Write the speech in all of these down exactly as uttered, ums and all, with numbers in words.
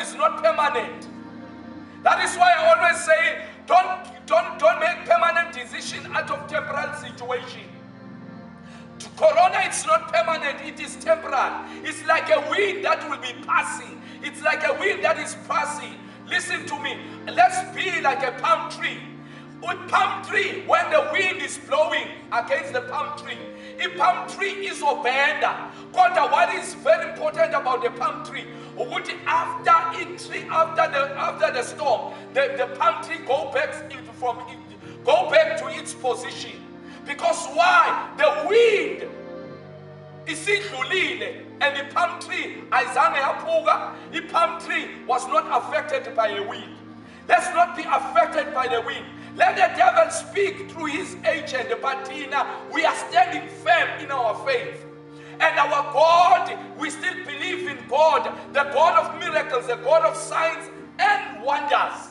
is not permanent. That is why I always say, don't, don't, don't make permanent decision out of temporal situation. Corona, it's not permanent, it is temporal. It's like a wind that will be passing. It's like a wind that is passing. Listen to me. Let's be like a palm tree. With palm tree, when the wind is blowing against the palm tree, a palm tree is obenda. But what is very important about the palm tree? After it tree, after the after the storm, the, the palm tree go back from it, go back to its position. Because why? The wind is idlulile, and the palm tree, ayizange yaphuka, the palm tree was not affected by a wind. Let's not be affected by the wind. Let the devil speak through his agent, but we are standing firm in our faith. And our God, we still believe in God, the God of miracles, the God of signs and wonders.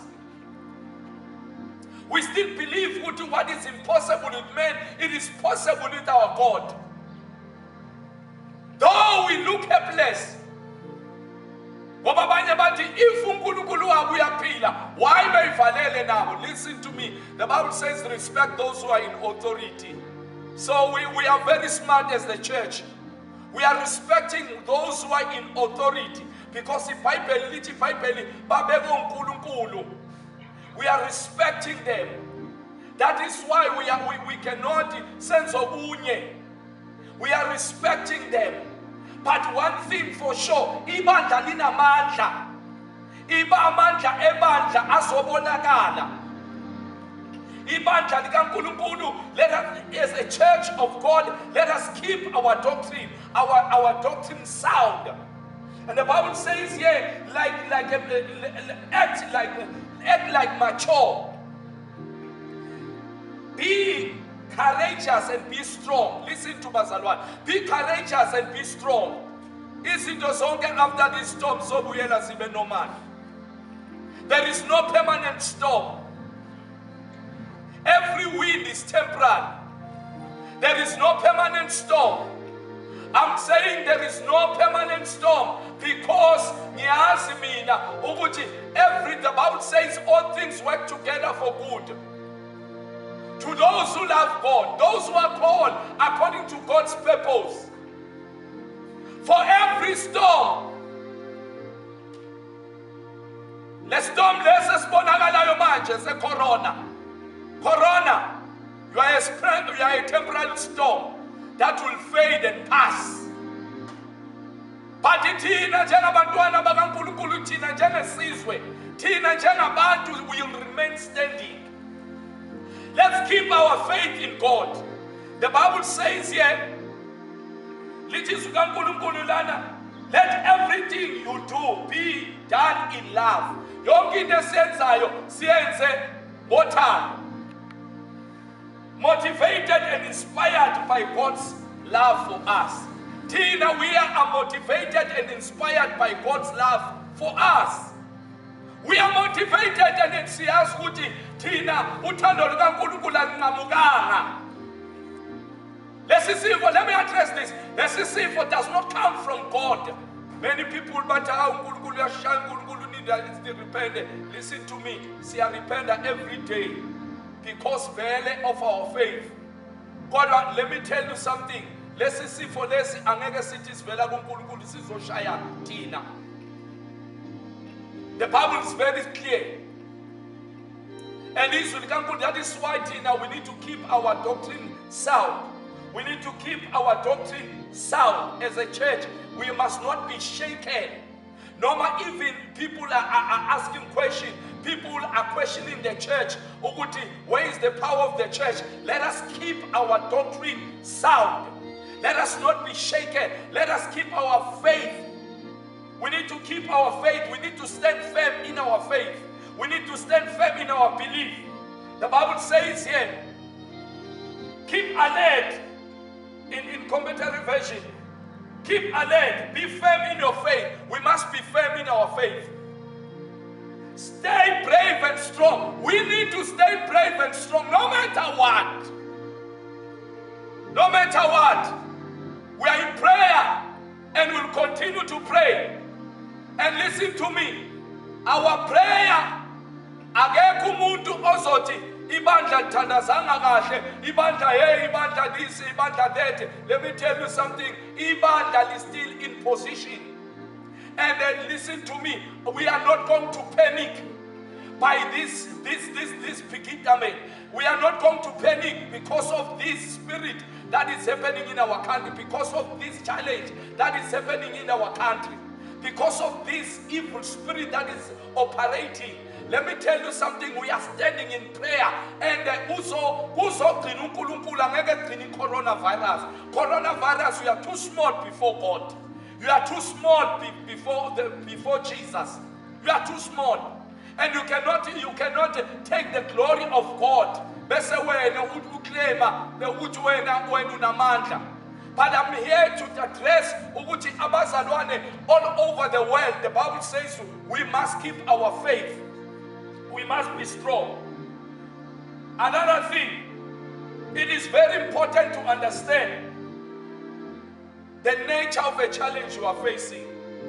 We still believe what is impossible with men, it is possible with our God. Though we look helpless, if why may now? Listen to me. The Bible says respect those who are in authority. So we, we are very smart as the church. We are respecting those who are in authority. Because if we are respecting them. That is why we, are, we, we cannot sense of unye. We are respecting them. But one thing for sure, ibandla linamandla. Iba amandla ebandla asobonakala. Ibandla likaNkulunkulu, let us, as a church of God, let us keep our doctrine, our, our doctrine sound. And the Bible says here, like, like, act like, act like mature. Be courageous and be strong. Listen to Bazalwan. Be courageous and be strong. Izinto zonke after this storm zobuyela zibe normal. There is no permanent storm. Every wind is temporal. There is no permanent storm. I'm saying there is no permanent storm because every the Bible says all things work together for good. To those who love God, those who are called according to God's purpose. For every storm, le storm lesesibonakalayo manje se corona. Corona, you are, a, you are a temporal storm that will fade and pass. But thina njengabantwana bakaNkulunkulu, thina njengesizwe, thina njengabantu will remain standing. Let's keep our faith in God. The Bible says here, let everything you do be done in love. Yonke into esiyenzayo siyenze ngothando. Motivated and inspired by God's love for us. Tina, we are motivated and inspired by God's love for us. We are motivated and enthused. Tina, uthando lukaNkulunkulu alunqamukanga. Let me address this. Lesisifo does not come from God. Many people but uNkulunkulu uyashaya, uNkulunkulu need to repent. Listen to me. Siya repent every day because vele of our faith. God, let me tell you something. Lesisifo lesi angeke sithi sivela kuNkulunkulu sizoshaya Tina. The Bible is very clear. And that is why Tina, we need to keep our doctrine sound. We need to keep our doctrine sound as a church. We must not be shaken. No matter even people are, are, are asking questions. People are questioning the church. Where is the power of the church? Let us keep our doctrine sound. Let us not be shaken. Let us keep our faith. We need to keep our faith. We need to stand firm in our faith. We need to stand firm in our belief. The Bible says here, keep alert. In, in commentary version, keep alert. Be firm in your faith. We must be firm in our faith. Stay brave and strong. We need to stay brave and strong no matter what. No matter what. We are in prayer and will continue to pray. And listen to me. Our prayer, akekho umuntu ozothi ibandla lithandazanga kahle, ibandla hey, ibandla this, ibandla that. Let me tell you something, ibandla is still in position. And then listen to me, we are not going to panic by this, this, this, this predicament. We are not going to panic because of this spirit that is happening in our country, because of this challenge that is happening in our country, because of this evil spirit that is operating. Let me tell you something, we are standing in prayer, and uzo uzo uNkulunkulu angeke gcina coronavirus. Coronavirus, we are too small before God. You are too small be, before the before Jesus. You are too small, and you cannot you cannot take the glory of God. Bese wena uklema ukuthi wena wena unamandla. But I'm here to address ukuthi abazalwane all over the world. The Bible says we must keep our faith. We must be strong. Another thing, it is very important to understand the nature of the challenge you are facing.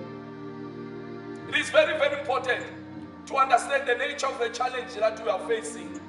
It is very, very important to understand the nature of the challenge that you are facing.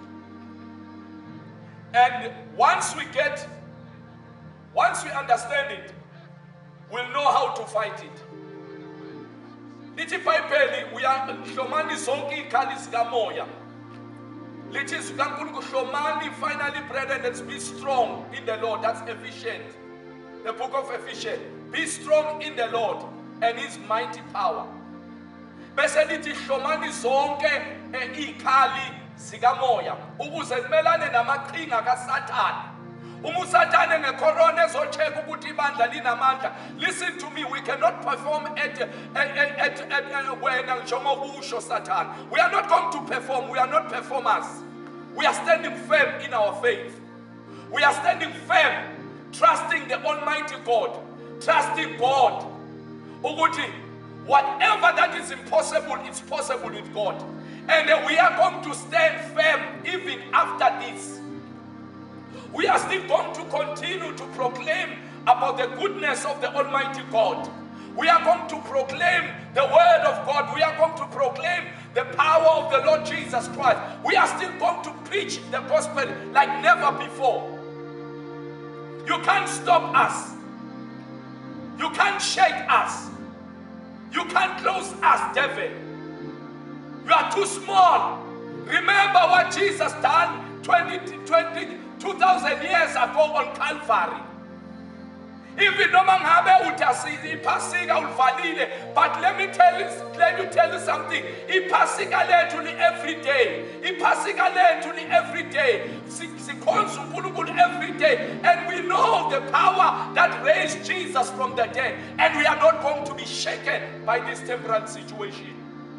And once we get, once we understand it, we'll know how to fight it. Lithi iBhayibheli uyahlomani zonke ikhali zikamoya. Lithi uNkulunkulu hlomani finally brethren, let's be strong in the Lord. That's Ephesians. The book of Ephesians. Be strong in the Lord and his mighty power. Bese lithi hlomani zonke ikhali zikamoya ukuze nimelane namaqhinga kaSathane. Uma uSathane ngecorona ezocheck ukuthi ibandla linamandla. Listen to me, we cannot perform at at at at wena njengokusho Satan. We are not going to perform, we are not performers. We are standing firm in our faith. We are standing firm, trusting the Almighty God, trusting God. Ukuthi whatever that is impossible, it's possible with God. And we are going to stand firm even after this. We are still going to continue to proclaim about the goodness of the Almighty God. We are going to proclaim the word of God. We are going to proclaim the power of the Lord Jesus Christ. We are still going to preach the gospel like never before. You can't stop us. You can't shake us. You can't close us, devil. You are too small. Remember what Jesus done twenty, twenty, two thousand years ago on Calvary. Even though mangabe utasisi ipasika ulvalile, but let me tell you, let me tell you something. Ipasika lethu ni every day. Ipasika lethu ni every day. Sikhonza uNkulunkulu every day, and we know the power that raised Jesus from the dead, and we are not going to be shaken by this temporal situation.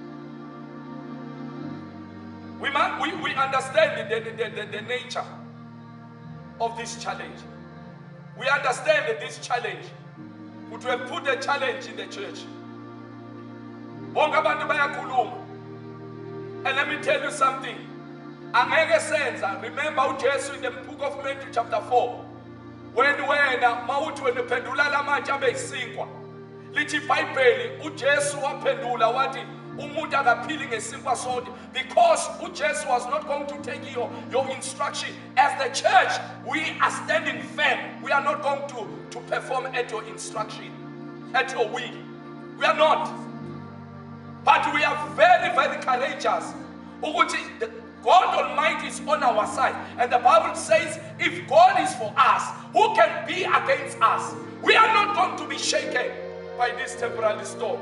We, must, we, we understand the, the, the, the nature of this challenge. We understand that this challenge, would have put a challenge in the church. And let me tell you something. Angeke senza, remember Jesus in the book of Matthew chapter four. When wena mawuthi wena uphendula lamatshe abeyisinkwa. Lithi iBhayibheli uJesu waphendula wathi umuntu akaphili ngesinkwa sodwa, because uJesu was not going to take your, your instruction. As the church, we are standing firm. We are not going to, to perform at your instruction, at your will. We are not. But we are very, very courageous. God Almighty is on our side. And the Bible says, if God is for us, who can be against us? We are not going to be shaken by this temporary storm.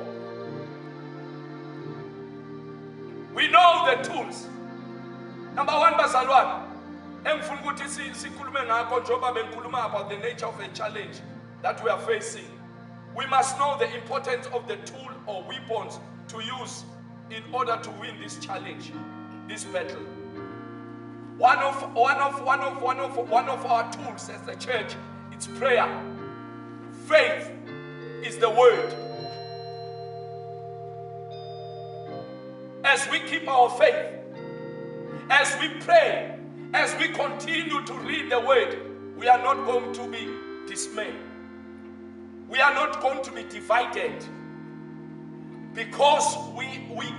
We know the tools. Number one, bazalwane, engifuna ukuthi sikhulume ngakho njengoba bengikhuluma about the nature of the challenge that we are facing. We must know the importance of the tool or weapons to use in order to win this challenge, this battle. One of one of one of one of one of our tools as the church, it's prayer. Faith is the word. As we keep our faith, as we pray, as we continue to read the word, we are not going to be dismayed. We are not going to be divided, because we, we